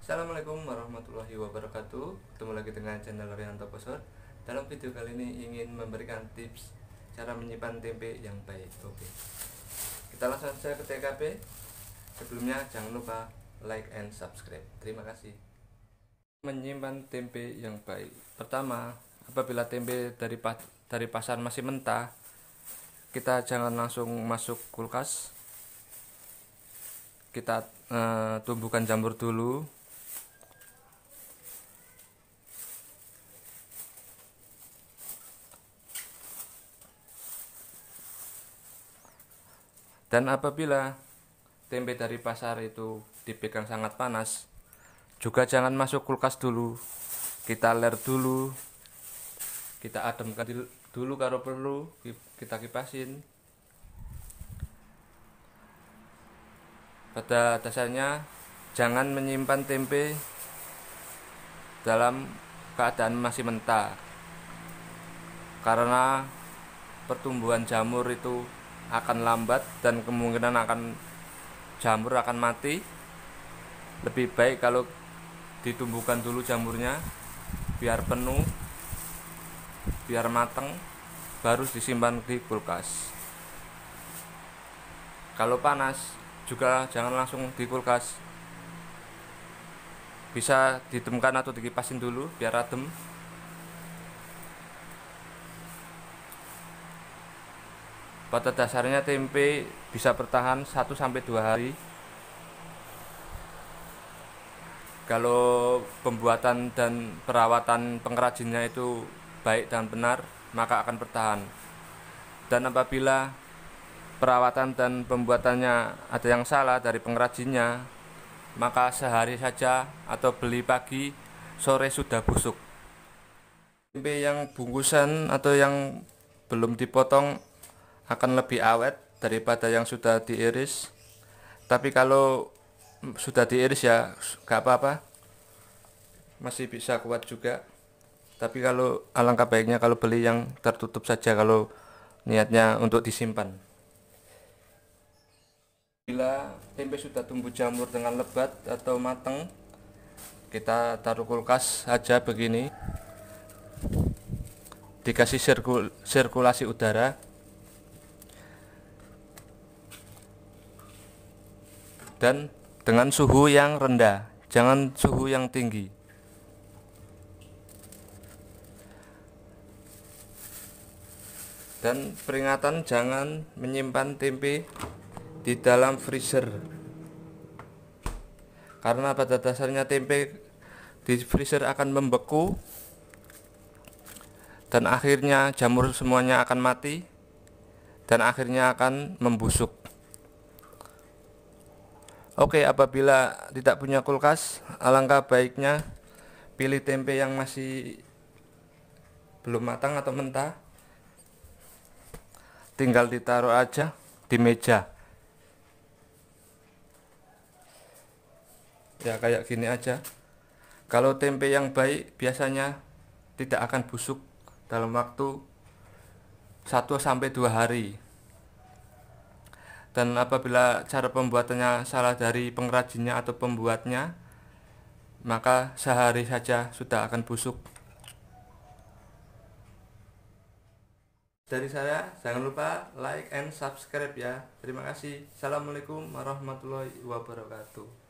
Assalamualaikum warahmatullahi wabarakatuh. Ketemu lagi dengan channel Rianto Posor. Dalam video kali ini ingin memberikan tips cara menyimpan tempe yang baik. Oke, kita langsung saja ke TKP. Sebelumnya jangan lupa like and subscribe. Terima kasih. Menyimpan tempe yang baik. Pertama, apabila tempe dari pasar masih mentah, kita jangan langsung masuk kulkas. Kita tumbuhkan jamur dulu. Dan apabila tempe dari pasar itu dipegang sangat panas, juga jangan masuk kulkas dulu. Kita ler dulu, kita ademkan dulu, kalau perlu kita kipasin. Pada dasarnya jangan menyimpan tempe dalam keadaan masih mentah, karena pertumbuhan jamur itu akan lambat dan kemungkinan jamur akan mati. Lebih baik kalau ditumbuhkan dulu jamurnya biar penuh, biar matang, baru disimpan di kulkas. Kalau panas juga jangan langsung di kulkas, bisa didemkan atau dikipasin dulu biar adem. Pada dasarnya tempe bisa bertahan 1-2 hari. Kalau pembuatan dan perawatan pengrajinnya itu baik dan benar, maka akan bertahan. Dan apabila perawatan dan pembuatannya ada yang salah dari pengrajinnya, maka sehari saja atau beli pagi, sore sudah busuk. Tempe yang bungkusan atau yang belum dipotong akan lebih awet daripada yang sudah diiris. Tapi kalau sudah diiris ya gak apa-apa, masih bisa kuat juga. Tapi kalau alangkah baiknya kalau beli yang tertutup saja kalau niatnya untuk disimpan. Bila tempe sudah tumbuh jamur dengan lebat atau matang, kita taruh kulkas aja begini, dikasih sirkulasi udara, dan dengan suhu yang rendah, jangan suhu yang tinggi. Dan peringatan, jangan menyimpan tempe di dalam freezer, karena pada dasarnya tempe di freezer akan membeku dan akhirnya jamur semuanya akan mati dan akhirnya akan membusuk. Oke, apabila tidak punya kulkas, alangkah baiknya pilih tempe yang masih belum matang atau mentah, tinggal ditaruh aja di meja. Ya kayak gini aja. Kalau tempe yang baik biasanya tidak akan busuk dalam waktu 1-2 hari. Dan apabila cara pembuatannya salah dari pengrajinnya atau pembuatnya, maka sehari saja sudah akan busuk. Dari saya, jangan lupa like and subscribe ya. Terima kasih. Assalamualaikum warahmatullahi wabarakatuh.